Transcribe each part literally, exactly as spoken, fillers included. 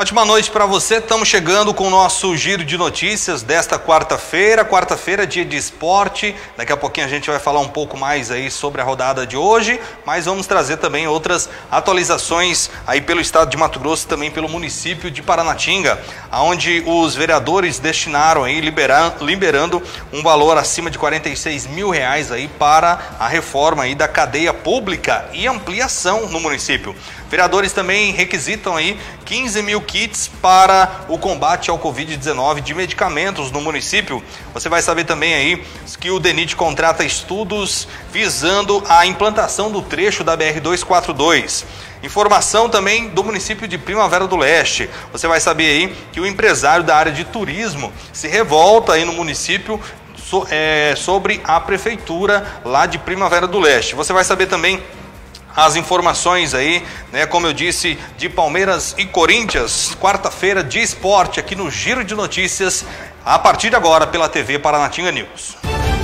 Ótima noite para você, estamos chegando com o nosso giro de notícias desta quarta-feira, quarta-feira dia de esporte, daqui a pouquinho a gente vai falar um pouco mais aí sobre a rodada de hoje, mas vamos trazer também outras atualizações aí pelo estado de Mato Grosso e também pelo município de Paranatinga, onde os vereadores destinaram aí, liberando, liberando um valor acima de quarenta e seis mil reais aí para a reforma aí da cadeia pública e ampliação no município. Vereadores também requisitam aí quinze mil kits para o combate ao covid dezenove de medicamentos no município. Você vai saber também aí que o DENIT contrata estudos visando a implantação do trecho da B R duzentos e quarenta e dois. Informação também do município de Primavera do Leste. Você vai saber aí que o empresário da área de turismo se revolta aí no município so, é, sobre a prefeitura lá de Primavera do Leste. Você vai saber também as informações aí, né, como eu disse, de Palmeiras e Corinthians, quarta-feira de esporte aqui no Giro de Notícias, a partir de agora pela T V Paranatinga News.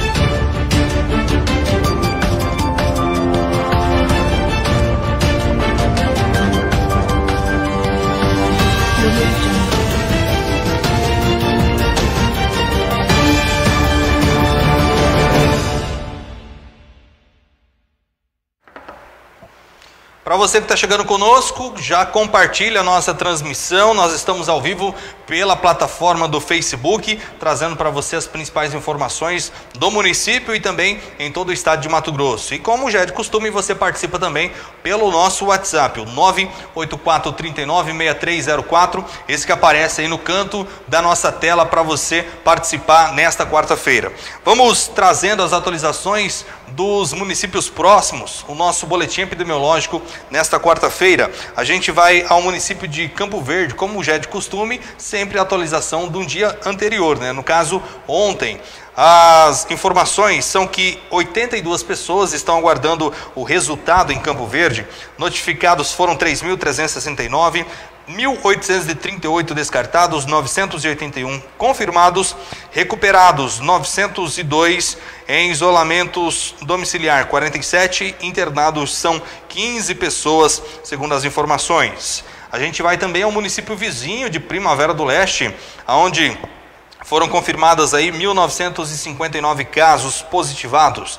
Para você que está chegando conosco, já compartilha a nossa transmissão. Nós estamos ao vivo pela plataforma do Facebook, trazendo para você as principais informações do município e também em todo o estado de Mato Grosso. E como já é de costume, você participa também pelo nosso WhatsApp, o nove oito quatro três nove seis três zero quatro, esse que aparece aí no canto da nossa tela para você participar nesta quarta-feira. Vamos trazendo as atualizações dos municípios próximos, o nosso boletim epidemiológico nesta quarta-feira. A gente vai ao município de Campo Verde, como já é de costume, sempre a atualização de um dia anterior, né? No caso, ontem. As informações são que oitenta e duas pessoas estão aguardando o resultado em Campo Verde. Notificados foram três mil trezentos e sessenta e nove, mil oitocentos e trinta e oito descartados, novecentos e oitenta e um confirmados, recuperados novecentos e dois, em isolamentos domiciliar quarenta e sete, internados são quinze pessoas, segundo as informações. A gente vai também ao município vizinho de Primavera do Leste, onde foram confirmadas aí mil novecentos e cinquenta e nove casos positivados.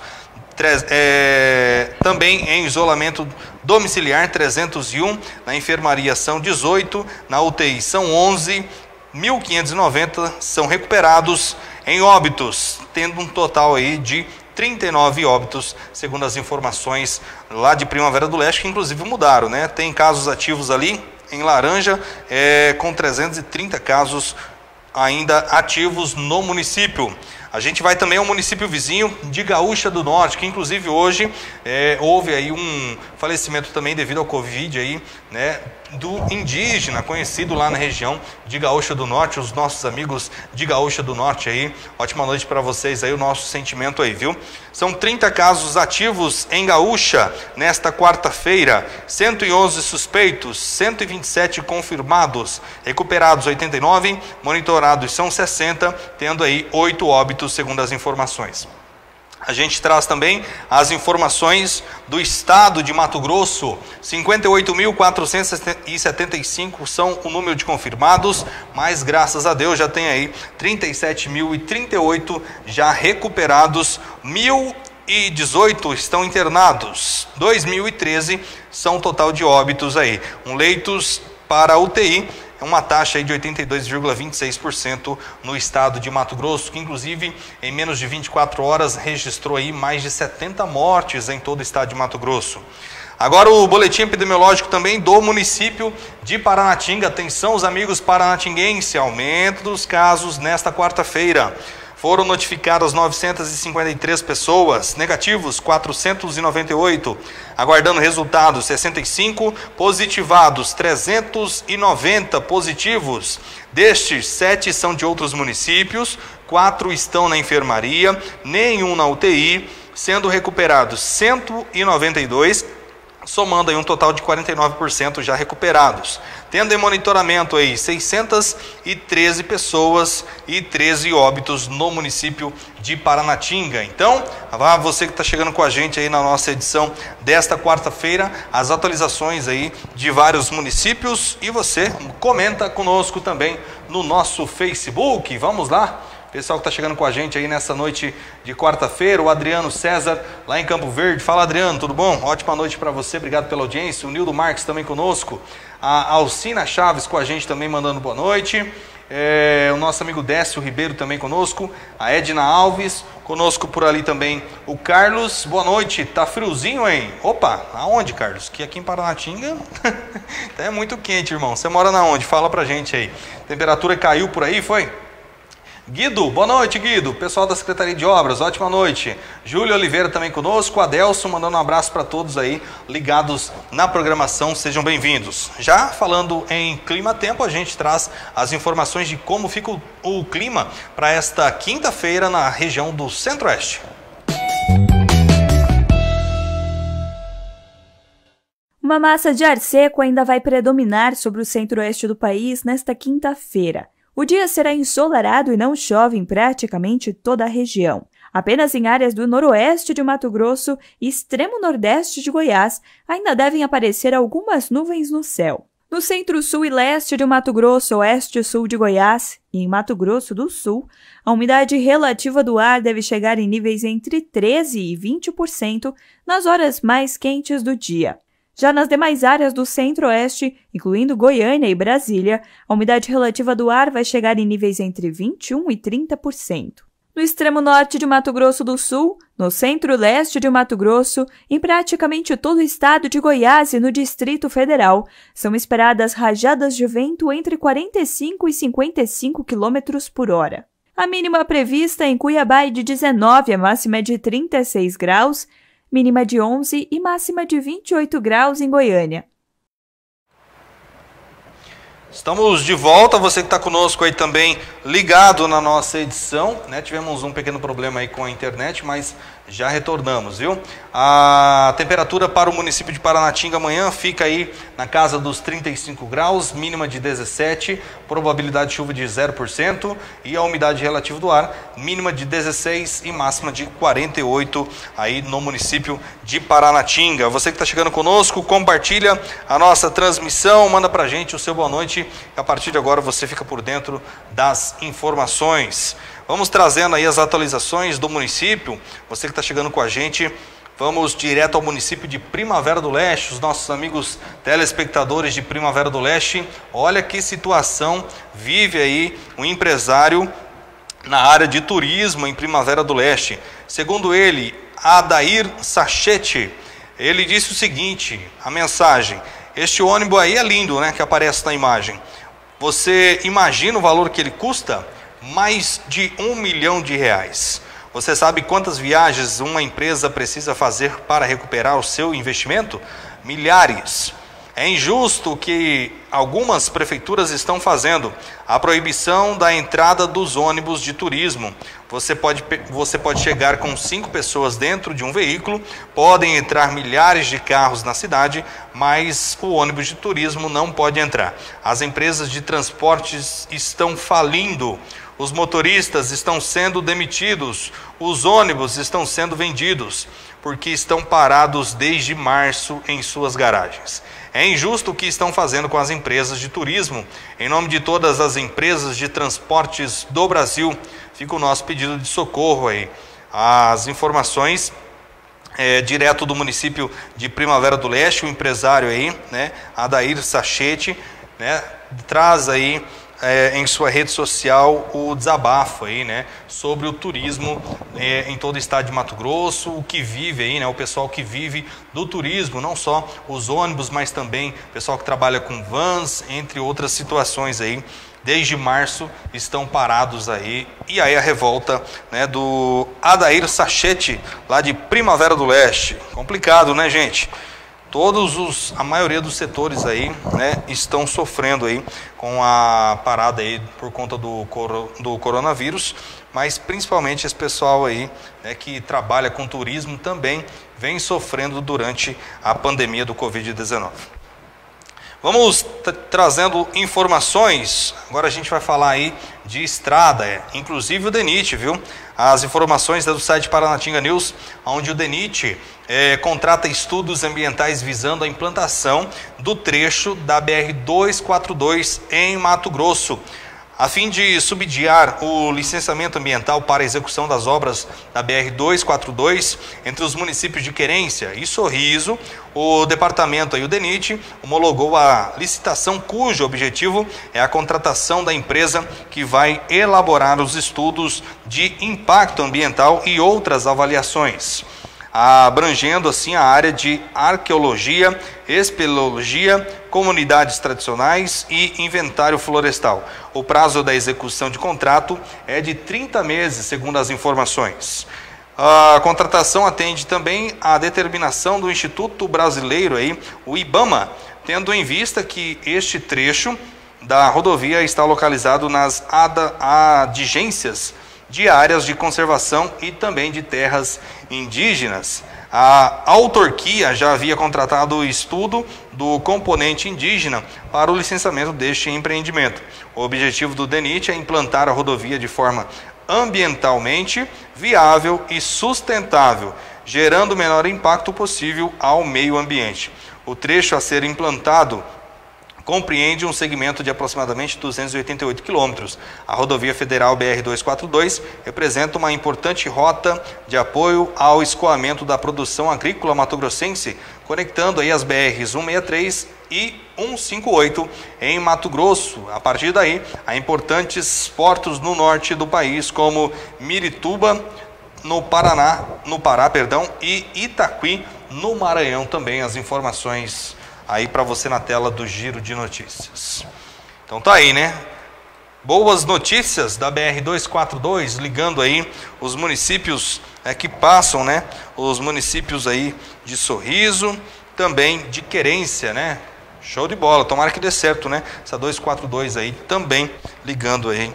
É, também em isolamento domiciliar trezentos e um, na enfermaria são dezoito, na U T I são onze, mil quinhentos e noventa são recuperados, em óbitos, tendo um total aí de trinta e nove óbitos, segundo as informações lá de Primavera do Leste, que inclusive mudaram, né? Tem casos ativos ali em laranja, é, com trezentos e trinta casos ainda ativos no município. A gente vai também ao município vizinho de Gaúcha do Norte, que inclusive hoje é, houve aí um falecimento também devido ao Covid aí, né, do indígena conhecido lá na região de Gaúcha do Norte, os nossos amigos de Gaúcha do Norte aí. Ótima noite para vocês aí, o nosso sentimento aí, viu? São trinta casos ativos em Gaúcha nesta quarta-feira, cento e onze suspeitos, cento e vinte e sete confirmados, recuperados oitenta e nove, monitorados são sessenta, tendo aí oito óbitos, segundo as informações. A gente traz também as informações do estado de Mato Grosso. cinquenta e oito mil quatrocentos e setenta e cinco são o número de confirmados, mas graças a Deus já tem aí trinta e sete mil e trinta e oito já recuperados, mil e dezoito estão internados, dois mil e treze são o total de óbitos aí. Um leitos para U T I, uma taxa aí de oitenta e dois vírgula vinte e seis por cento no estado de Mato Grosso, que inclusive em menos de vinte e quatro horas registrou aí mais de setenta mortes em todo o estado de Mato Grosso. Agora o boletim epidemiológico também do município de Paranatinga. Atenção, os amigos paranatinguenses, aumento dos casos nesta quarta-feira. Foram notificadas novecentas e cinquenta e três pessoas, negativos quatrocentos e noventa e oito, aguardando resultados sessenta e cinco, positivados trezentos e noventa positivos. Destes, sete são de outros municípios, quatro estão na enfermaria, nenhum na U T I, sendo recuperados cento e noventa e dois, somando aí um total de quarenta e nove por cento já recuperados. Tendo em monitoramento aí seiscentas e treze pessoas e treze óbitos no município de Paranatinga. Então, vá você que está chegando com a gente aí na nossa edição desta quarta-feira, as atualizações aí de vários municípios, e você comenta conosco também no nosso Facebook. Vamos lá? Pessoal que está chegando com a gente aí nessa noite de quarta-feira, o Adriano César, lá em Campo Verde. Fala, Adriano, tudo bom? Ótima noite para você, obrigado pela audiência. O Nildo Marques também conosco. A Alcina Chaves com a gente também, mandando boa noite. É, o nosso amigo Décio Ribeiro também conosco. A Edna Alves, conosco por ali também o Carlos. Boa noite, tá friozinho aí? Opa, aonde, Carlos? Que aqui em Paranatinga é muito quente, irmão. Você mora na onde? Fala pra gente aí. Temperatura caiu por aí, foi? Guido, boa noite, Guido. Pessoal da Secretaria de Obras, ótima noite. Júlio Oliveira também conosco. Adelson, mandando um abraço para todos aí ligados na programação. Sejam bem-vindos. Já falando em clima-tempo, a gente traz as informações de como fica o, o clima para esta quinta-feira na região do Centro-Oeste. Uma massa de ar seco ainda vai predominar sobre o centro-oeste do país nesta quinta-feira. O dia será ensolarado e não chove em praticamente toda a região. Apenas em áreas do noroeste de Mato Grosso e extremo nordeste de Goiás ainda devem aparecer algumas nuvens no céu. No centro-sul e leste de Mato Grosso, oeste e sul de Goiás e em Mato Grosso do Sul, a umidade relativa do ar deve chegar em níveis entre treze e vinte por cento nas horas mais quentes do dia. Já nas demais áreas do centro-oeste, incluindo Goiânia e Brasília, a umidade relativa do ar vai chegar em níveis entre vinte e um e trinta por cento. No extremo norte de Mato Grosso do Sul, no centro-leste de Mato Grosso, em praticamente todo o estado de Goiás e no Distrito Federal, são esperadas rajadas de vento entre quarenta e cinco e cinquenta e cinco quilômetros por hora. A mínima prevista em Cuiabá é de dezenove, a máxima é de trinta e seis graus, mínima de onze e máxima de vinte e oito graus em Goiânia. Estamos de volta, você que está conosco aí também ligado na nossa edição, né? Tivemos um pequeno problema aí com a internet, mas já retornamos, viu? A temperatura para o município de Paranatinga amanhã fica aí na casa dos trinta e cinco graus, mínima de dezessete, probabilidade de chuva de zero por cento e a umidade relativa do ar, mínima de dezesseis e máxima de quarenta e oito aí no município de Paranatinga. Você que está chegando conosco, compartilha a nossa transmissão, manda pra gente o seu boa noite, e a partir de agora você fica por dentro das informações. Vamos trazendo aí as atualizações do município. Você que está chegando com a gente, vamos direto ao município de Primavera do Leste, os nossos amigos telespectadores de Primavera do Leste. Olha que situação vive aí um empresário na área de turismo em Primavera do Leste. Segundo ele, Adair Sachete, ele disse o seguinte, a mensagem: este ônibus aí é lindo, né, que aparece na imagem. Você imagina o valor que ele custa? Mais de um milhão de reais. Você sabe quantas viagens uma empresa precisa fazer para recuperar o seu investimento? Milhares. É injusto o que algumas prefeituras estão fazendo. A proibição da entrada dos ônibus de turismo. Você pode, você pode chegar com cinco pessoas dentro de um veículo, podem entrar milhares de carros na cidade, mas o ônibus de turismo não pode entrar. As empresas de transportes estão falindo. Os motoristas estão sendo demitidos, os ônibus estão sendo vendidos, porque estão parados desde março em suas garagens. É injusto o que estão fazendo com as empresas de turismo. Em nome de todas as empresas de transportes do Brasil, fica o nosso pedido de socorro aí. As informações é, direto do município de Primavera do Leste, o empresário aí, né, Adair Sachete, né, traz aí É, em sua rede social o desabafo aí, né, sobre o turismo é, em todo o estado de Mato Grosso, o que vive aí, né, o pessoal que vive do turismo, não só os ônibus, mas também o pessoal que trabalha com vans, entre outras situações aí, desde março estão parados aí. E aí a revolta, né, do Adair Sachete, lá de Primavera do Leste. Complicado, né, gente? todos os, a maioria dos setores aí, né, estão sofrendo aí com a parada aí por conta do, do coronavírus, mas principalmente esse pessoal aí, né, que trabalha com turismo também vem sofrendo durante a pandemia do covid dezenove. Vamos trazendo informações, agora a gente vai falar aí de estrada, é, inclusive o DENIT, viu? As informações do site Paranatinga News, onde o DENIT é, contrata estudos ambientais visando a implantação do trecho da B R duzentos e quarenta e dois em Mato Grosso, a fim de subsidiar o licenciamento ambiental para a execução das obras da B R duzentos e quarenta e dois entre os municípios de Querência e Sorriso. O departamento e o DENIT homologou a licitação cujo objetivo é a contratação da empresa que vai elaborar os estudos de impacto ambiental e outras avaliações, abrangendo assim a área de arqueologia, espeleologia, comunidades tradicionais e inventário florestal. O prazo da execução de contrato é de trinta meses, segundo as informações. A contratação atende também à determinação do Instituto Brasileiro, aí, o IBAMA, tendo em vista que este trecho da rodovia está localizado nas adjacências de áreas de conservação e também de terras indígenas. A autarquia já havia contratado o estudo do componente indígena para o licenciamento deste empreendimento. O objetivo do DENIT é implantar a rodovia de forma ambientalmente viável e sustentável, gerando o menor impacto possível ao meio ambiente. O trecho a ser implantado compreende um segmento de aproximadamente duzentos e oitenta e oito quilômetros. A rodovia federal B R duzentos e quarenta e dois representa uma importante rota de apoio ao escoamento da produção agrícola mato-grossense, conectando aí as B Rs cento e sessenta e três e cento e cinquenta e oito em Mato Grosso. A partir daí, há importantes portos no norte do país, como Mirituba, no Paraná, no Pará, perdão, e Itaqui, no Maranhão também. As informações aí para você na tela do Giro de Notícias. Então tá aí, né? Boas notícias da B R duzentos e quarenta e dois, ligando aí os municípios é, que passam, né? Os municípios aí de Sorriso, também de Querência, né? Show de bola, tomara que dê certo, né? Essa duzentos e quarenta e dois aí também ligando aí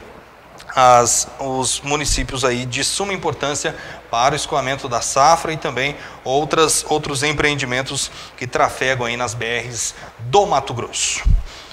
As, os municípios aí de suma importância para o escoamento da safra e também outras, outros empreendimentos que trafegam aí nas B Rs do Mato Grosso.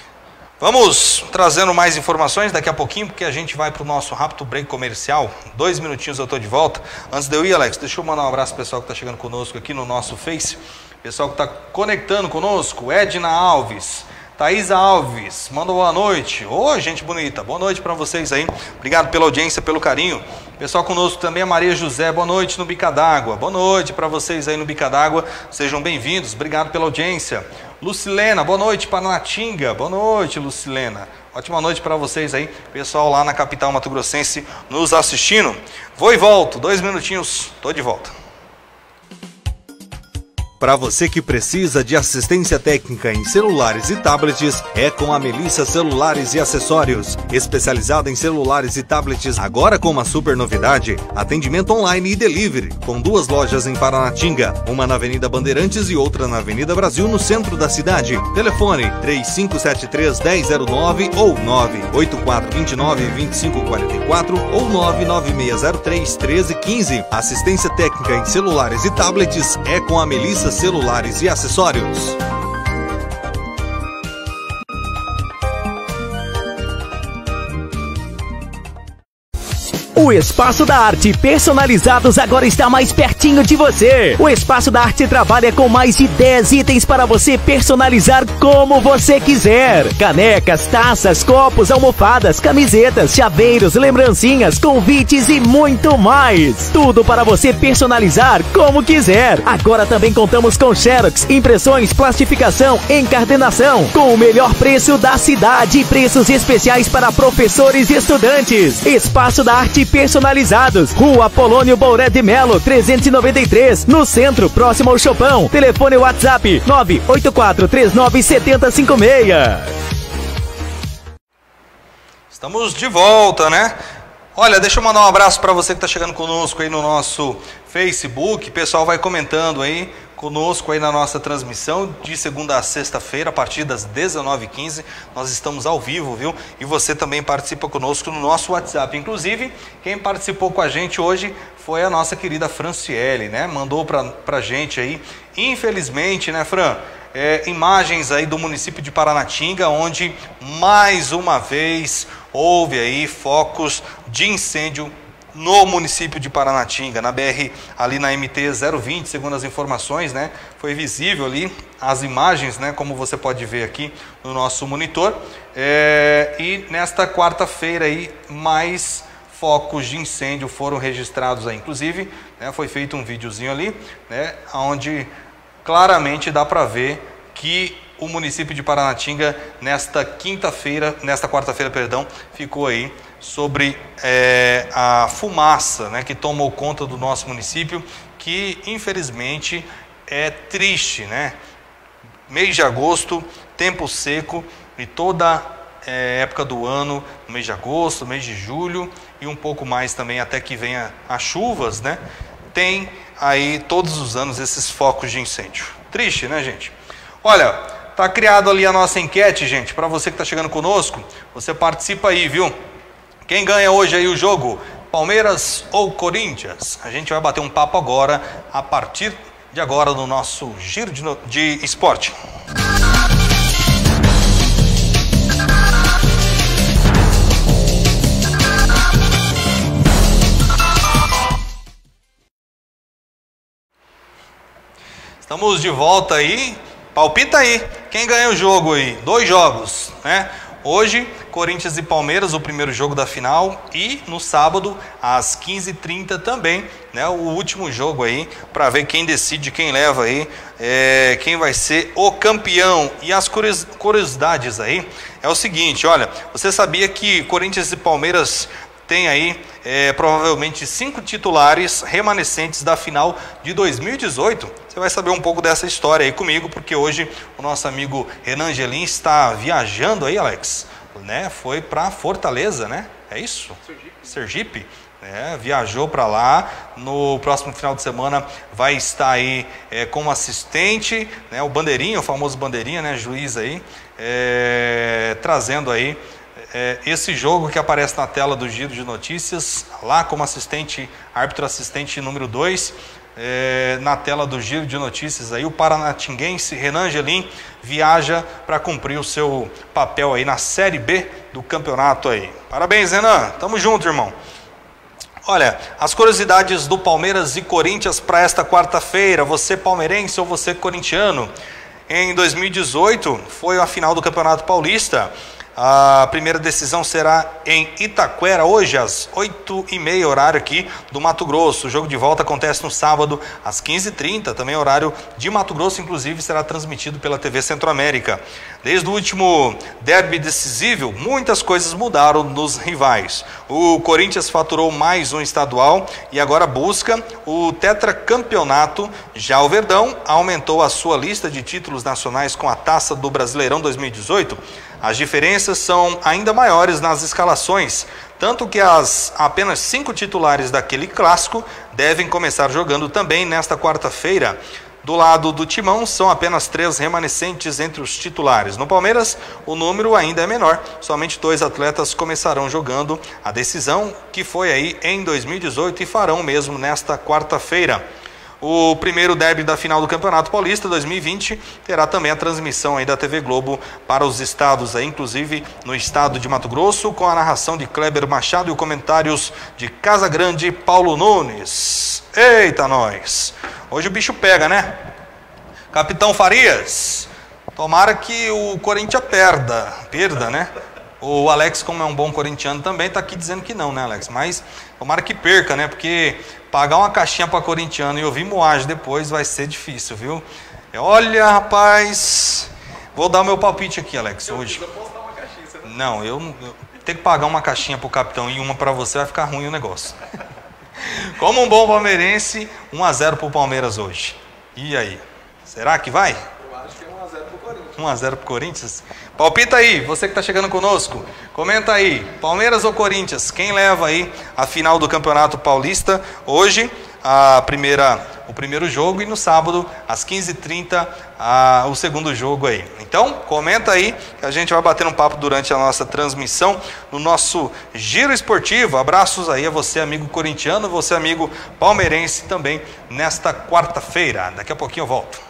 Vamos trazendo mais informações daqui a pouquinho, porque a gente vai para o nosso rápido break comercial. Dois minutinhos eu estou de volta. Antes de eu ir, Alex, deixa eu mandar um abraço para o pessoal que está chegando conosco aqui no nosso Face. Pessoal que está conectando conosco, Edna Alves, Thaisa Alves, manda boa noite. Ô, oh, gente bonita, boa noite para vocês aí. Obrigado pela audiência, pelo carinho. Pessoal conosco também, a Maria José, boa noite no Bica d'Água. Boa noite para vocês aí no Bica d'Água. Sejam bem-vindos, obrigado pela audiência. Lucilena, boa noite, Paranatinga. Boa noite, Lucilena. Ótima noite para vocês aí, pessoal lá na capital mato-grossense nos assistindo. Vou e volto, dois minutinhos, tô de volta. Para você que precisa de assistência técnica em celulares e tablets, é com a Melissa Celulares e Acessórios. Especializada em celulares e tablets, agora com uma super novidade: atendimento online e delivery, com duas lojas em Paranatinga, uma na Avenida Bandeirantes e outra na Avenida Brasil, no centro da cidade. Telefone três cinco sete três, um zero zero nove ou nove oito quatro dois nove, dois cinco quatro quatro ou nove nove seis zero três, um três um cinco. Assistência técnica em celulares e tablets é com a Melissa Celulares e Acessórios. O Espaço da Arte Personalizados agora está mais pertinho de você. O Espaço da Arte trabalha com mais de dez itens para você personalizar como você quiser. Canecas, taças, copos, almofadas, camisetas, chaveiros, lembrancinhas, convites e muito mais. Tudo para você personalizar como quiser. Agora também contamos com xerox, impressões, plastificação, encardenação, com o melhor preço da cidade e preços especiais para professores e estudantes. Espaço da Arte Personalizados, Rua Polônio Bouré de Melo, trezentos e noventa e três, no centro, próximo ao Chopão. Telefone WhatsApp nove oito quatro três nove sete zero cinco seis. Estamos de volta, né? Olha, deixa eu mandar um abraço para você que está chegando conosco aí no nosso Facebook. O pessoal vai comentando aí conosco aí na nossa transmissão de segunda a sexta-feira, a partir das dezenove e quinze, nós estamos ao vivo, viu? E você também participa conosco no nosso WhatsApp. Inclusive, quem participou com a gente hoje foi a nossa querida Franciele, né? Mandou pra, pra gente aí, infelizmente, né, Fran? É, imagens aí do município de Paranatinga, onde mais uma vez houve aí focos de incêndio no município de Paranatinga, na B R, ali na M T zero vinte, segundo as informações, né? Foi visível ali as imagens, né? Como você pode ver aqui no nosso monitor. É, e nesta quarta-feira aí, mais focos de incêndio foram registrados aí. Inclusive, né, foi feito um videozinho ali, né? Onde claramente dá para ver que o município de Paranatinga, nesta quinta-feira, nesta quarta-feira, perdão, ficou aí sobre é, a fumaça, né, que tomou conta do nosso município, que infelizmente é triste, né? Mês de agosto, tempo seco e toda é, época do ano, mês de agosto, mês de julho e um pouco mais também até que venha as chuvas, né? Tem aí todos os anos esses focos de incêndio. Triste, né, gente? Olha, tá criado ali a nossa enquete, gente, para você que tá chegando conosco, você participa aí, viu? Quem ganha hoje aí o jogo, Palmeiras ou Corinthians? A gente vai bater um papo agora, a partir de agora, no nosso giro de, no... de esporte. Estamos de volta aí, palpita aí, quem ganha o jogo aí? Dois jogos, né? Hoje, Corinthians e Palmeiras, o primeiro jogo da final, e no sábado, às quinze e trinta também, né, o último jogo aí, para ver quem decide, quem leva aí, é, quem vai ser o campeão. E as curiosidades aí, é o seguinte, olha, você sabia que Corinthians e Palmeiras tem aí é, provavelmente cinco titulares remanescentes da final de dois mil e dezoito. Você vai saber um pouco dessa história aí comigo, porque hoje o nosso amigo Renan Angelim está viajando aí, Alex, né? Foi para Fortaleza, né? É isso? Sergipe. Sergipe. É, viajou para lá. No próximo final de semana vai estar aí é, como assistente, né? O Bandeirinha, o famoso Bandeirinha, né? Juiz aí, é, trazendo aí É, esse jogo que aparece na tela do Giro de Notícias, lá como assistente, árbitro assistente número dois, é, na tela do Giro de Notícias, aí o paranatinguense Renan Angelim viaja para cumprir o seu papel aí na Série B do campeonato aí. Parabéns, Renan, tamo junto, irmão. Olha, as curiosidades do Palmeiras e Corinthians para esta quarta-feira, você palmeirense ou você corintiano? Em dois mil e dezoito foi a final do Campeonato Paulista. A primeira decisão será em Itaquera, hoje às oito e meia, horário aqui do Mato Grosso. O jogo de volta acontece no sábado às quinze e trinta, também horário de Mato Grosso, inclusive será transmitido pela T V Centro-América. Desde o último derby decisivo, muitas coisas mudaram nos rivais. O Corinthians faturou mais um estadual e agora busca o tetracampeonato. Já o Verdão aumentou a sua lista de títulos nacionais com a Taça do Brasileirão dois mil e dezoito. As diferenças são ainda maiores nas escalações, tanto que as apenas cinco titulares daquele clássico devem começar jogando também nesta quarta-feira. Do lado do Timão, são apenas três remanescentes entre os titulares. No Palmeiras, o número ainda é menor, somente dois atletas começarão jogando a decisão, que foi aí em dois mil e dezoito, e farão mesmo nesta quarta-feira. O primeiro derby da final do Campeonato Paulista dois mil e vinte terá também a transmissão aí da T V Globo para os estados, aí, inclusive no estado de Mato Grosso, com a narração de Kleber Machado e os comentários de Casa Grande e Paulo Nunes. Eita, nós! Hoje o bicho pega, né? Capitão Farias, tomara que o Corinthians perda, perda, né? O Alex, como é um bom corintiano também, tá aqui dizendo que não, né, Alex? Mas tomara que perca, né? Porque pagar uma caixinha para corintiano e ouvir moagem depois vai ser difícil, viu? Olha, rapaz, vou dar o meu palpite aqui, Alex, hoje. Eu posso dar uma caixinha, você não? Não, eu, eu tenho que pagar uma caixinha pro capitão e uma para você, vai ficar ruim o negócio. Como um bom palmeirense, um a zero pro Palmeiras hoje. E aí? Será que vai? Eu acho que é um a zero pro Corinthians. um a zero pro Corinthians? Palpita aí, você que está chegando conosco, comenta aí, Palmeiras ou Corinthians, quem leva aí a final do Campeonato Paulista hoje? a primeira, o primeiro jogo e no sábado, às quinze e trinta, a, o segundo jogo aí. Então, comenta aí que a gente vai bater um papo durante a nossa transmissão no nosso Giro Esportivo. Abraços aí a você, amigo corintiano, você, amigo palmeirense também, nesta quarta-feira. Daqui a pouquinho eu volto.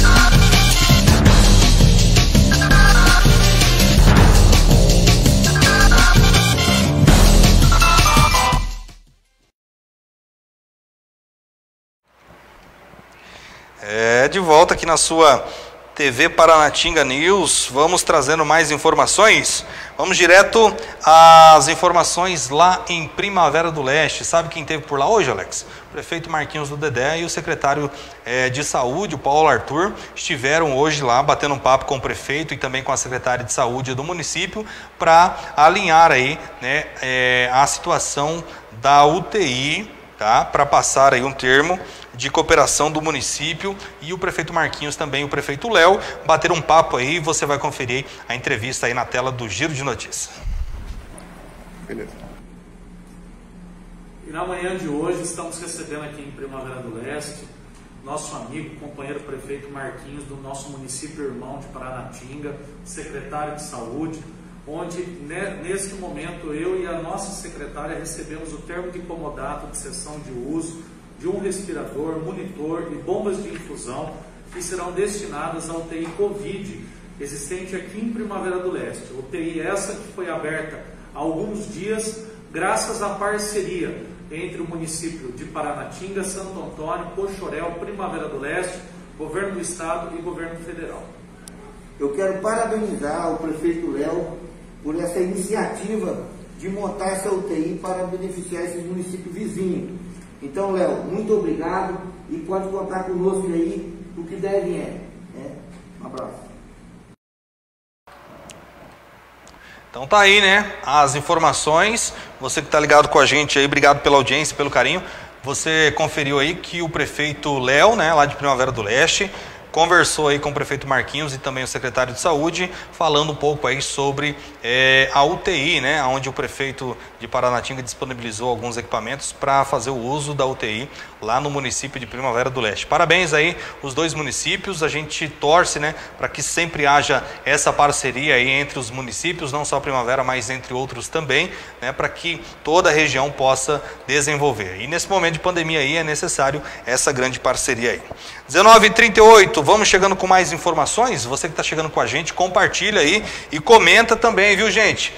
É, de volta aqui na sua T V Paranatinga News, vamos trazendo mais informações. Vamos direto às informações lá em Primavera do Leste. Sabe quem esteve por lá hoje, Alex? O prefeito Marquinhos do Dedé e o secretário é, de Saúde, o Paulo Arthur, estiveram hoje lá batendo um papo com o prefeito e também com a secretária de Saúde do município para alinhar aí, né, é, a situação da U T I, tá? Para passar aí um termo de cooperação do município e o prefeito Marquinhos também, o prefeito Léo, bateram um papo aí e você vai conferir a entrevista aí na tela do Giro de Notícias. Beleza. E na manhã de hoje estamos recebendo aqui em Primavera do Leste nosso amigo, companheiro prefeito Marquinhos do nosso município irmão de Paranatinga, secretário de Saúde, onde neste momento eu e a nossa secretária recebemos o termo de comodato de cessão de uso de um respirador, monitor e bombas de infusão que serão destinadas à U T I Covid, existente aqui em Primavera do Leste. U T I essa que foi aberta há alguns dias, graças à parceria entre o município de Paranatinga, Santo Antônio, Poxoréu, Primavera do Leste, Governo do Estado e Governo Federal. Eu quero parabenizar o prefeito Léo por essa iniciativa de montar essa U T I para beneficiar esses municípios vizinhos. Então, Léo, muito obrigado e pode contar conosco aí o que deve é. Né? Um abraço. Então tá aí, né? As informações. Você que está ligado com a gente aí, obrigado pela audiência, pelo carinho. Você conferiu aí que o prefeito Léo, né, lá de Primavera do Leste, conversou aí com o prefeito Marquinhos e também o secretário de Saúde, falando um pouco aí sobre é, a U T I, né, onde o prefeito de Paranatinga disponibilizou alguns equipamentos para fazer o uso da U T I lá no município de Primavera do Leste. Parabéns aí os dois municípios, a gente torce, né, para que sempre haja essa parceria aí entre os municípios, não só Primavera, mas entre outros também, né, para que toda a região possa desenvolver. E nesse momento de pandemia aí é necessário essa grande parceria aí. dezenove e trinta e oito, vamos chegando com mais informações. Você que está chegando com a gente, compartilha aí e comenta também, viu, gente?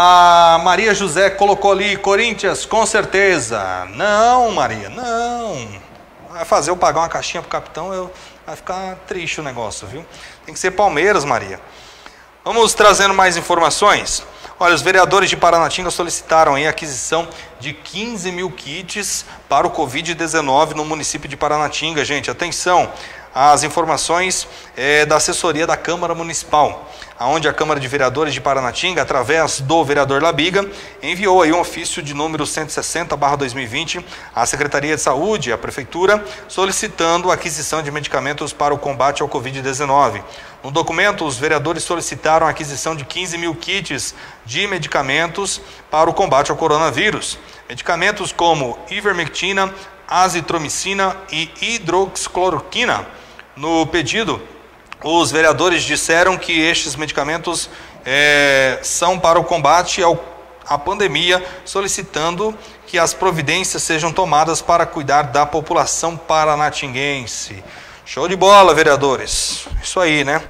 A Maria José colocou ali, Corinthians, com certeza. Não, Maria, não. Vai fazer eu pagar uma caixinha pro capitão, eu... vai ficar triste o negócio, viu? Tem que ser Palmeiras, Maria. Vamos trazendo mais informações. Olha, os vereadores de Paranatinga solicitaram aí a aquisição de quinze mil kits para o covid dezenove no município de Paranatinga. Gente, atenção, as informações é, da assessoria da Câmara Municipal, onde a Câmara de Vereadores de Paranatinga, através do vereador Labiga, enviou aí um ofício de número cento e sessenta barra dois mil e vinte à Secretaria de Saúde, à Prefeitura, solicitando a aquisição de medicamentos para o combate ao covid dezenove. No documento, os vereadores solicitaram a aquisição de quinze mil kits de medicamentos para o combate ao coronavírus. Medicamentos como ivermectina, azitromicina e hidroxicloroquina. No pedido, os vereadores disseram que estes medicamentos é, são para o combate ao, à pandemia, solicitando que as providências sejam tomadas para cuidar da população paranatinguense. Show de bola, vereadores. Isso aí, né?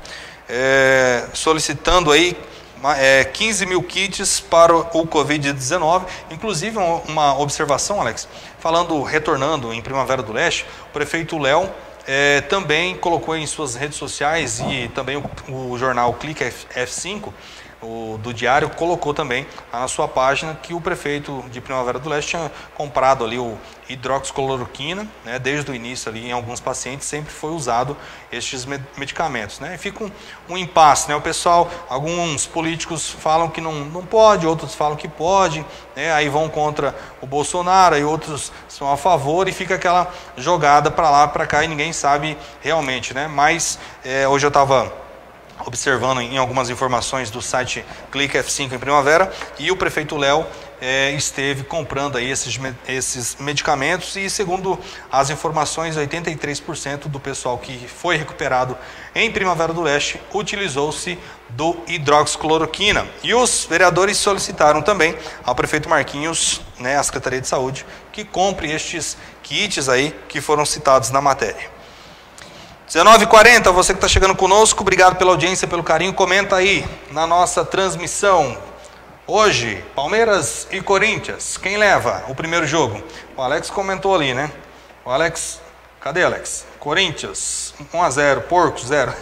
É, solicitando aí é, quinze mil kits para o covid dezenove. Inclusive, uma observação, Alex, falando, retornando em Primavera do Leste, o prefeito Léo É, também colocou em suas redes sociais e também o, o jornal Clique F cinco, o, do Diário, colocou também na sua página que o prefeito de Primavera do Leste tinha comprado ali o hidroxicloroquina, né, desde o início ali em alguns pacientes sempre foi usado estes medicamentos, né, e fica um, um impasse, né, o pessoal, alguns políticos falam que não, não pode, outros falam que pode, né, aí vão contra o Bolsonaro, aí outros são a favor e fica aquela jogada para lá, para cá e ninguém sabe realmente, né, mas é, hoje eu estava observando em algumas informações do site Clique F cinco em Primavera e o prefeito Léo é, esteve comprando aí esses, esses medicamentos e, segundo as informações, oitenta e três por cento do pessoal que foi recuperado em Primavera do Leste utilizou-se do hidroxicloroquina. E os vereadores solicitaram também ao prefeito Marquinhos, né, à Secretaria de Saúde, que compre estes kits aí que foram citados na matéria. dezenove e quarenta, você que está chegando conosco, obrigado pela audiência, pelo carinho, comenta aí na nossa transmissão. Hoje, Palmeiras e Corinthians, quem leva o primeiro jogo? O Alex comentou ali, né? O Alex, cadê Alex? Corinthians, um a zero, Porco, zero.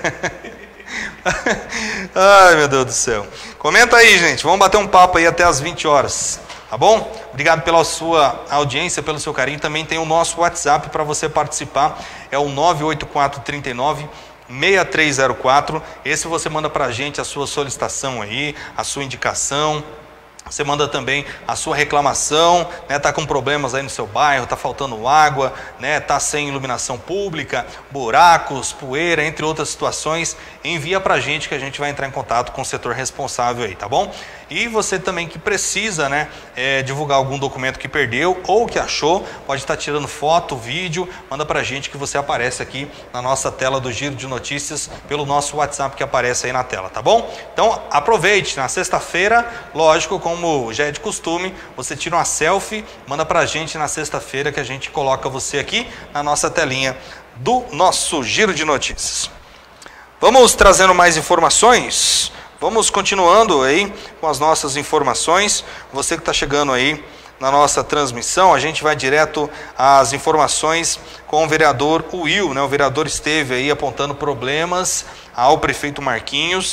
Ai, meu Deus do céu. Comenta aí, gente, vamos bater um papo aí até as vinte horas, tá bom? Obrigado pela sua audiência, pelo seu carinho. Também tem o nosso WhatsApp para você participar, é o nove oito quatro, três nove, seis três zero quatro. Esse você manda para a gente a sua solicitação aí, a sua indicação. Você manda também a sua reclamação, né? Tá com problemas aí no seu bairro, tá faltando água, né? Tá sem iluminação pública, buracos, poeira, entre outras situações. Envia pra gente que a gente vai entrar em contato com o setor responsável aí, tá bom? E você também que precisa, né, é, divulgar algum documento que perdeu ou que achou, pode estar tirando foto, vídeo, manda pra gente que você aparece aqui na nossa tela do Giro de Notícias pelo nosso WhatsApp que aparece aí na tela, tá bom? Então aproveite, na sexta-feira, lógico, como já é de costume, você tira uma selfie, manda pra gente na sexta-feira que a gente coloca você aqui na nossa telinha do nosso Giro de Notícias. Vamos trazendo mais informações. Vamos continuando aí com as nossas informações. Você que está chegando aí na nossa transmissão, a gente vai direto às informações com o vereador Will, né? O vereador esteve aí apontando problemas ao prefeito Marquinhos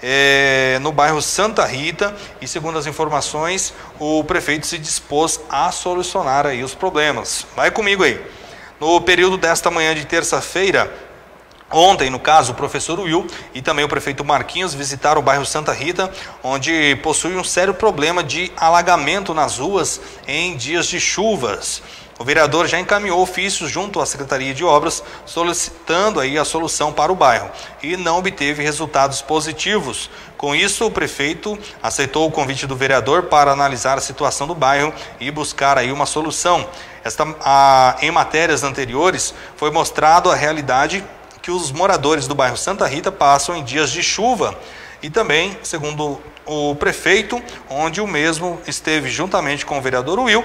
é, no bairro Santa Rita e, segundo as informações, o prefeito se dispôs a solucionar aí os problemas. Vai comigo aí. No período desta manhã de terça-feira, ontem, no caso, o professor Will e também o prefeito Marquinhos visitaram o bairro Santa Rita, onde possui um sério problema de alagamento nas ruas em dias de chuvas. O vereador já encaminhou ofícios junto à Secretaria de Obras solicitando aí a solução para o bairro e não obteve resultados positivos. Com isso, o prefeito aceitou o convite do vereador para analisar a situação do bairro e buscar aí uma solução. Esta, a, em matérias anteriores, foi mostrado a realidade que os moradores do bairro Santa Rita passam em dias de chuva e também, segundo o prefeito, onde o mesmo esteve juntamente com o vereador Will,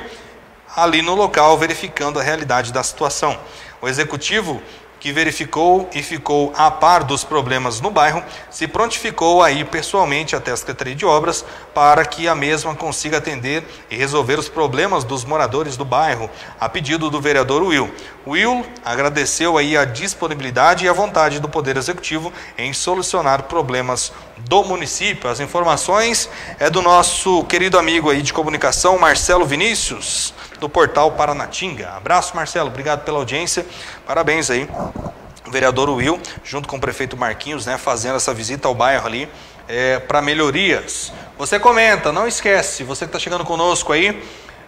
ali no local verificando a realidade da situação. O executivo, que verificou e ficou a par dos problemas no bairro, se prontificou a ir pessoalmente até a Secretaria de Obras para que a mesma consiga atender e resolver os problemas dos moradores do bairro, a pedido do vereador Will. Will agradeceu aí a disponibilidade e a vontade do Poder Executivo em solucionar problemas do município. As informações é do nosso querido amigo aí de comunicação, Marcelo Vinícius, do portal Paranatinga. Abraço, Marcelo, obrigado pela audiência, parabéns aí, o vereador Will, junto com o prefeito Marquinhos, né, fazendo essa visita ao bairro ali, é, para melhorias. Você comenta, não esquece, você que está chegando conosco aí,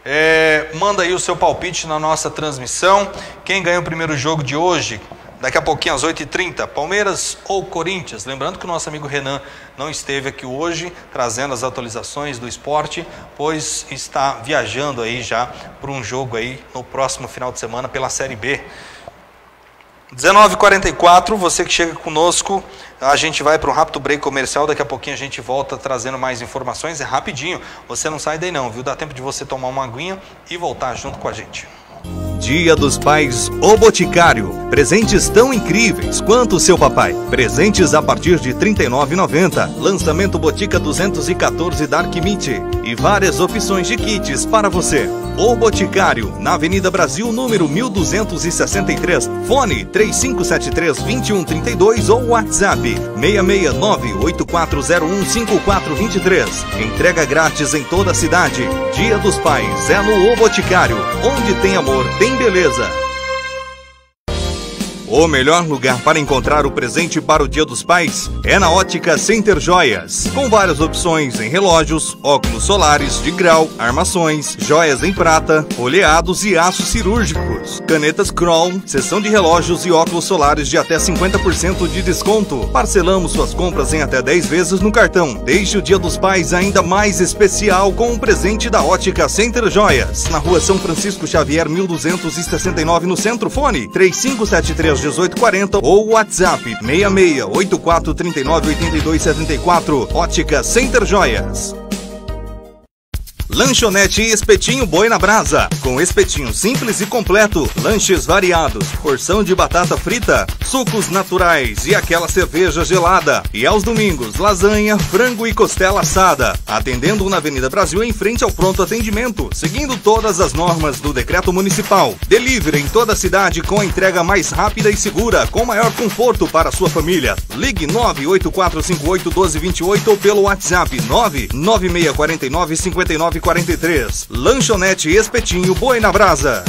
é, manda aí o seu palpite na nossa transmissão, quem ganha o primeiro jogo de hoje, daqui a pouquinho às oito e trinta, Palmeiras ou Corinthians. Lembrando que o nosso amigo Renan não esteve aqui hoje, trazendo as atualizações do esporte, pois está viajando aí já para um jogo aí no próximo final de semana pela Série B. dezenove e quarenta e quatro, você que chega conosco, a gente vai para um rápido break comercial, daqui a pouquinho a gente volta trazendo mais informações, é rapidinho, você não sai daí não, viu? Dá tempo de você tomar uma aguinha e voltar junto com a gente. Dia dos Pais O Boticário. Presentes tão incríveis quanto o seu papai. Presentes a partir de trinta e nove reais e noventa centavos. Lançamento Botica duzentos e quatorze Dark Meat. E várias opções de kits para você. O Boticário, na Avenida Brasil, número mil duzentos e sessenta e três. Fone três cinco sete três, dois um três dois ou WhatsApp seis seis nove, oito quatro zero um, cinco quatro dois três. Entrega grátis em toda a cidade. Dia dos Pais é no O Boticário. Onde tem amor, tem beleza. O melhor lugar para encontrar o presente para o Dia dos Pais é na Ótica Center Joias, com várias opções em relógios, óculos solares de grau, armações, joias em prata, oleados e aços cirúrgicos, canetas Crown, seção de relógios e óculos solares de até cinquenta por cento de desconto. Parcelamos suas compras em até dez vezes no cartão. Deixe o Dia dos Pais ainda mais especial com um presente da Ótica Center Joias, na Rua São Francisco Xavier, mil duzentos e sessenta e nove, no Centro. Fone três cinco sete três, um oito quatro zero ou WhatsApp seis seis oito quatro três nove oito dois sete quatro. Ótica Center Joias. Lanchonete Espetinho Boi na Brasa, com espetinho simples e completo, lanches variados, porção de batata frita, sucos naturais e aquela cerveja gelada. E aos domingos, lasanha, frango e costela assada. Atendendo na Avenida Brasil, em frente ao pronto atendimento, seguindo todas as normas do decreto municipal. Delivery em toda a cidade com a entrega mais rápida e segura, com maior conforto para a sua família. Ligue nove oito quatro cinco oito um dois dois oito ou pelo WhatsApp nove nove seis quatro nove cinco nove quarenta e três. Lanchonete Espetinho Boi na Brasa.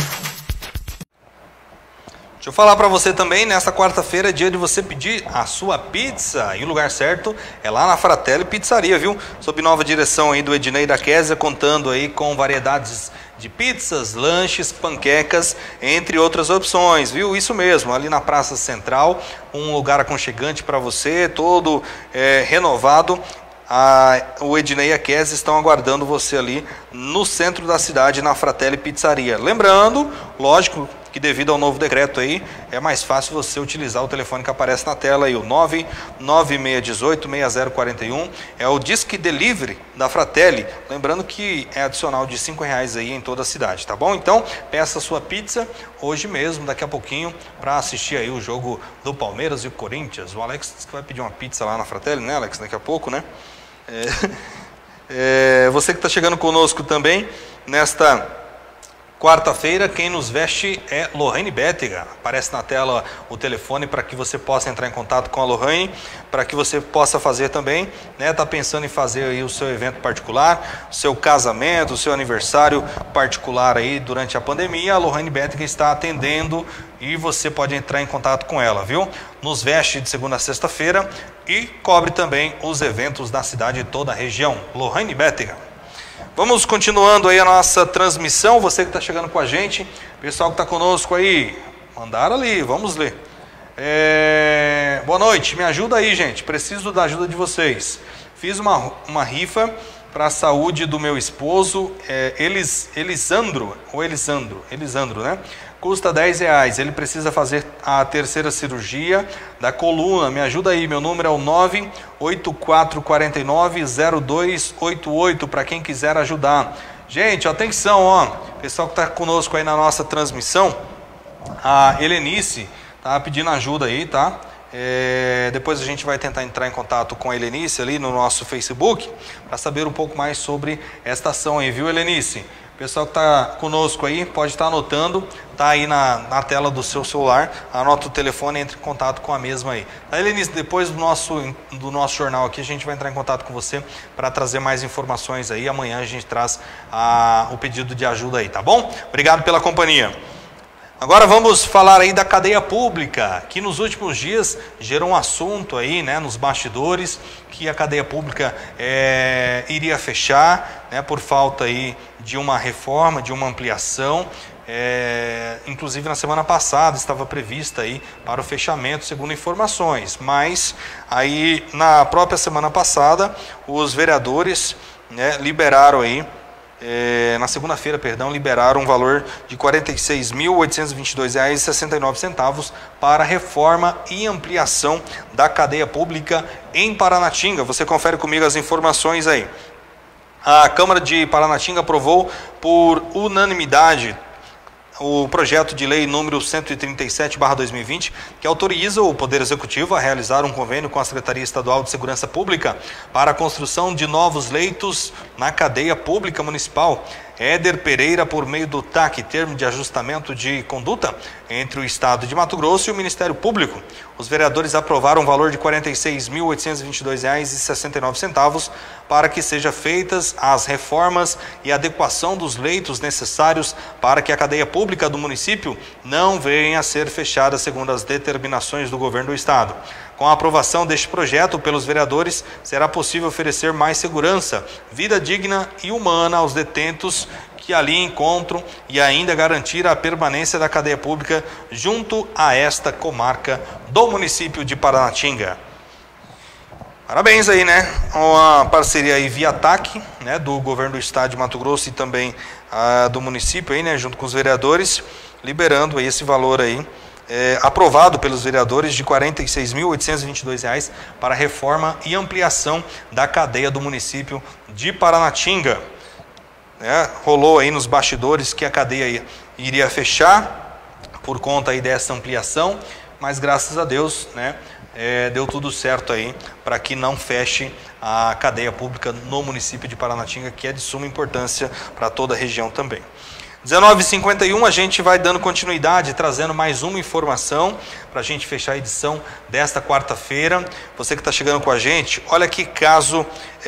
Deixa eu falar para você também, nesta quarta-feira é dia de você pedir a sua pizza. E o lugar certo é lá na Fratelli Pizzaria, viu? Sob nova direção aí do Ednei da Kézia, contando aí com variedades de pizzas, lanches, panquecas, entre outras opções, viu? Isso mesmo, ali na Praça Central, um lugar aconchegante para você, todo é, renovado. A, o Ednei e a Kézia estão aguardando você ali no centro da cidade, na Fratelli Pizzaria. Lembrando, lógico, que devido ao novo decreto aí, é mais fácil você utilizar o telefone que aparece na tela aí, o nove nove seis um oito seis zero quatro um, é o Disque Delivery da Fratelli. Lembrando que é adicional de cinco reais aí em toda a cidade, tá bom? Então, peça a sua pizza hoje mesmo, daqui a pouquinho, para assistir aí o jogo do Palmeiras e o Corinthians. O Alex disse que vai pedir uma pizza lá na Fratelli, né, Alex? Daqui a pouco, né? É, é, você que está chegando conosco também, nesta quarta-feira, quem nos veste é Lohane Bétega. Aparece na tela o telefone para que você possa entrar em contato com a Lohane, para que você possa fazer também, né? Tá pensando em fazer aí o seu evento particular, o seu casamento, o seu aniversário particular aí durante a pandemia. A Lohane Bétega está atendendo e você pode entrar em contato com ela, viu? Nos veste de segunda a sexta-feira e cobre também os eventos da cidade e toda a região. Lohane Bétega. Vamos continuando aí a nossa transmissão. Você que está chegando com a gente, pessoal que está conosco aí, mandaram ali, vamos ler. É... Boa noite, me ajuda aí, gente, preciso da ajuda de vocês. Fiz uma, uma rifa para a saúde do meu esposo, é, Elis, Elisandro, ou Elisandro, Elisandro, né? Custa dez reais, ele precisa fazer a terceira cirurgia da coluna. Me ajuda aí, meu número é o nove oito quatro quatro nove zero dois oito oito, para quem quiser ajudar. Gente, atenção, ó, pessoal que está conosco aí na nossa transmissão, a Helenice tá pedindo ajuda aí, tá? É, depois a gente vai tentar entrar em contato com a Helenice ali no nosso Facebook, para saber um pouco mais sobre esta ação aí, viu, Helenice? O pessoal que está conosco aí pode estar anotando, tá aí na, na tela do seu celular, anota o telefone e entre em contato com a mesma aí. Tá, Helenice, depois do nosso, do nosso jornal aqui, a gente vai entrar em contato com você para trazer mais informações aí. Amanhã a gente traz a, o pedido de ajuda aí, tá bom? Obrigado pela companhia. Agora vamos falar aí da cadeia pública, que nos últimos dias gerou um assunto aí, né, nos bastidores, que a cadeia pública é, iria fechar, né, por falta aí de uma reforma, de uma ampliação. É, inclusive na semana passada estava prevista aí para o fechamento, segundo informações, mas aí na própria semana passada os vereadores, né, liberaram aí, É, na segunda-feira, perdão, liberaram um valor de quarenta e seis mil oitocentos e vinte e dois reais e sessenta e nove centavos para reforma e ampliação da cadeia pública em Paranatinga. Você confere comigo as informações aí. A Câmara de Paranatinga aprovou por unanimidade o projeto de lei número cento e trinta e sete barra dois mil e vinte, que autoriza o Poder Executivo a realizar um convênio com a Secretaria Estadual de Segurança Pública para a construção de novos leitos na cadeia pública municipal. Éder Pereira, por meio do T A C, Termo de Ajustamento de Conduta, entre o Estado de Mato Grosso e o Ministério Público. Os vereadores aprovaram um valor de quarenta e seis mil oitocentos e vinte e dois reais e sessenta e nove centavos para que sejam feitas as reformas e adequação dos leitos necessários para que a cadeia pública do município não venha a ser fechada segundo as determinações do governo do estado. Com a aprovação deste projeto pelos vereadores, será possível oferecer mais segurança, vida digna e humana aos detentos que ali encontram e ainda garantir a permanência da cadeia pública junto a esta comarca do município de Paranatinga. Parabéns aí, né? Uma parceria aí via ataque, né, do governo do estado de Mato Grosso e também ah, do município aí, né, junto com os vereadores, liberando aí esse valor aí, é, aprovado pelos vereadores de quarenta e seis mil oitocentos e vinte e dois reais para reforma e ampliação da cadeia do município de Paranatinga. É, rolou aí nos bastidores que a cadeia iria fechar por conta aí dessa ampliação, mas graças a Deus, né, é, deu tudo certo aí para que não feche a cadeia pública no município de Paranatinga, que é de suma importância para toda a região também. dezenove e cinquenta e um, a gente vai dando continuidade, trazendo mais uma informação para a gente fechar a edição desta quarta-feira. Você que está chegando com a gente, olha que caso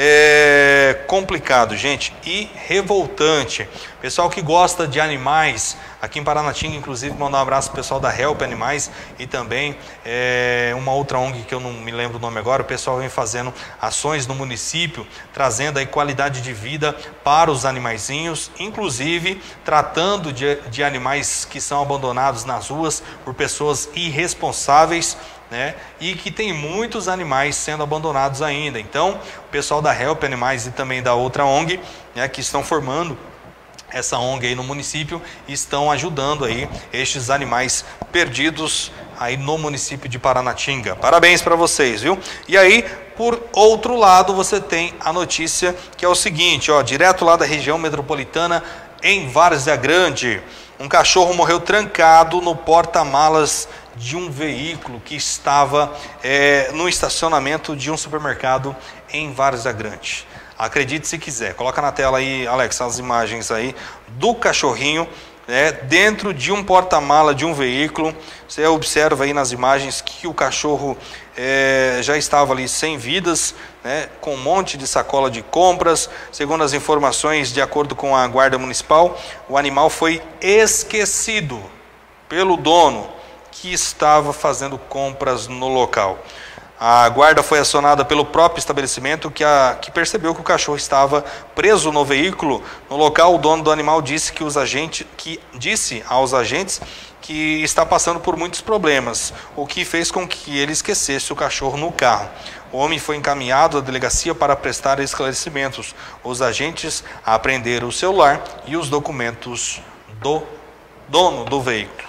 é, complicado, gente, e revoltante. Pessoal que gosta de animais, aqui em Paranatinga, inclusive, mandar um abraço para o pessoal da Help Animais e também é, uma outra O N G que eu não me lembro o nome agora. O pessoal vem fazendo ações no município, trazendo aí qualidade de vida para os animaizinhos, inclusive tratando de, de animais que são abandonados nas ruas por pessoas irresponsáveis, né? E que tem muitos animais sendo abandonados ainda. Então, o pessoal da Help Animais e também da outra O N G, né, que estão formando essa O N G aí no município, estão ajudando aí estes animais perdidos aí no município de Paranatinga. Parabéns para vocês, viu? E aí, por outro lado, você tem a notícia que é o seguinte, ó, direto lá da região metropolitana, em Várzea Grande, um cachorro morreu trancado no porta-malas de um veículo que estava é, no estacionamento de um supermercado em Várzea Grande. Acredite se quiser, coloca na tela aí, Alex, as imagens aí do cachorrinho, né, dentro de um porta-mala de um veículo. Você observa aí nas imagens que o cachorro é, já estava ali sem vidas, né, com um monte de sacola de compras. Segundo as informações, de acordo com a Guarda Municipal, o animal foi esquecido pelo dono que estava fazendo compras no local. A guarda foi acionada pelo próprio estabelecimento que, a, que percebeu que o cachorro estava preso no veículo. No local, o dono do animal disse, que os agentes, que disse aos agentes que está passando por muitos problemas, o que fez com que ele esquecesse o cachorro no carro. O homem foi encaminhado à delegacia para prestar esclarecimentos. Os agentes apreenderam o celular e os documentos do dono do veículo.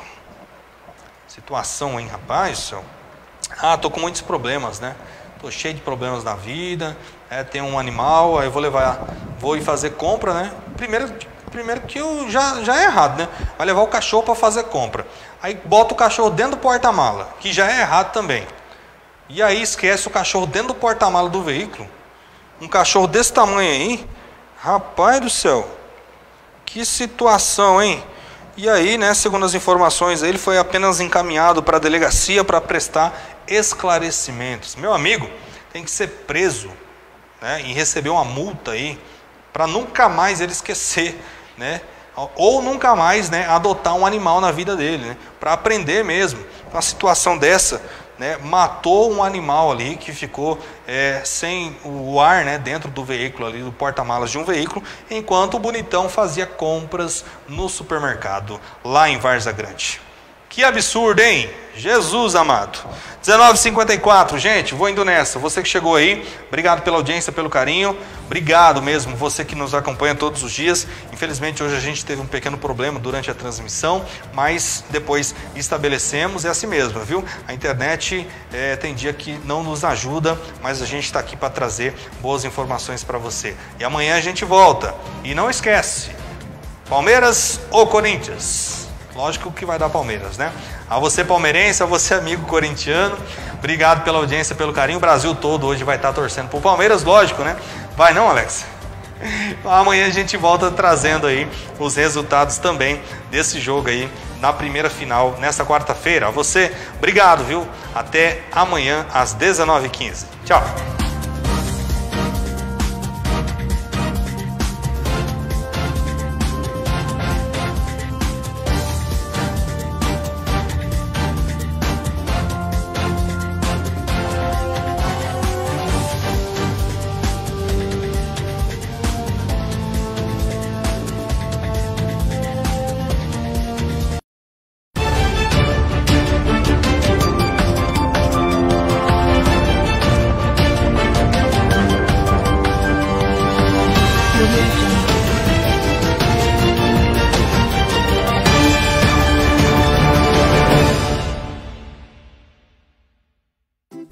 Situação, hein, rapaz? Ah, tô com muitos problemas, né? Tô cheio de problemas na vida, é, tem um animal, aí eu vou levar, vou ir fazer compra, né? Primeiro, primeiro que eu já, já é errado, né? Vai levar o cachorro para fazer compra. Aí bota o cachorro dentro do porta-mala, que já é errado também. E aí esquece o cachorro dentro do porta-mala do veículo. Um cachorro desse tamanho aí, rapaz do céu, que situação, hein? E aí, né, segundo as informações, ele foi apenas encaminhado para a delegacia para prestar esclarecimentos. Meu amigo, tem que ser preso, né, e receber uma multa aí, para nunca mais ele esquecer, né, ou nunca mais, né, adotar um animal na vida dele, né, para aprender mesmo. Uma situação dessa, né, matou um animal ali que ficou é, sem o ar, né, dentro do veículo ali, do porta-malas de um veículo, enquanto o bonitão fazia compras no supermercado lá em Várzea Grande. Que absurdo, hein? Jesus amado. dezenove e cinquenta e quatro, gente, vou indo nessa. Você que chegou aí, obrigado pela audiência, pelo carinho. Obrigado mesmo, você que nos acompanha todos os dias. Infelizmente, hoje a gente teve um pequeno problema durante a transmissão, mas depois estabelecemos. É assim mesmo, viu? A internet é, tem dia que não nos ajuda, mas a gente está aqui para trazer boas informações para você. E amanhã a gente volta. E não esquece, Palmeiras ou Corinthians? Lógico que vai dar Palmeiras, né? A você palmeirense, a você amigo corintiano, obrigado pela audiência, pelo carinho. O Brasil todo hoje vai estar torcendo pro Palmeiras, lógico, né? Vai não, Alex? Amanhã a gente volta trazendo aí os resultados também desse jogo aí na primeira final, nesta quarta-feira. A você, obrigado, viu? Até amanhã às dezenove e quinze. Tchau!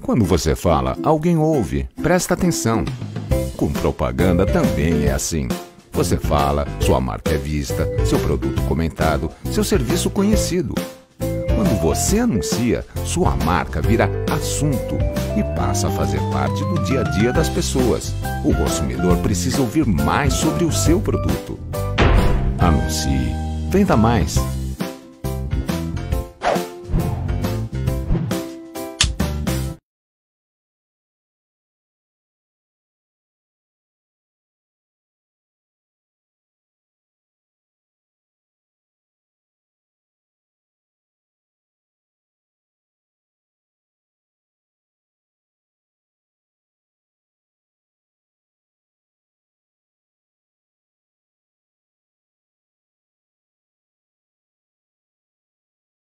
Quando você fala, alguém ouve. Presta atenção. Com propaganda também é assim. Você fala, sua marca é vista, seu produto comentado, seu serviço conhecido. Quando você anuncia, sua marca vira assunto e passa a fazer parte do dia a dia das pessoas. O consumidor precisa ouvir mais sobre o seu produto. Anuncie. Venda mais.